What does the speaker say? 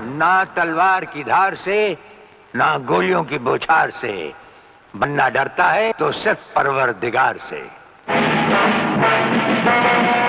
ना तलवार की धार से, ना गोलियों की बौछार से। बनना डरता है तो सिर्फ परवरदिगार से।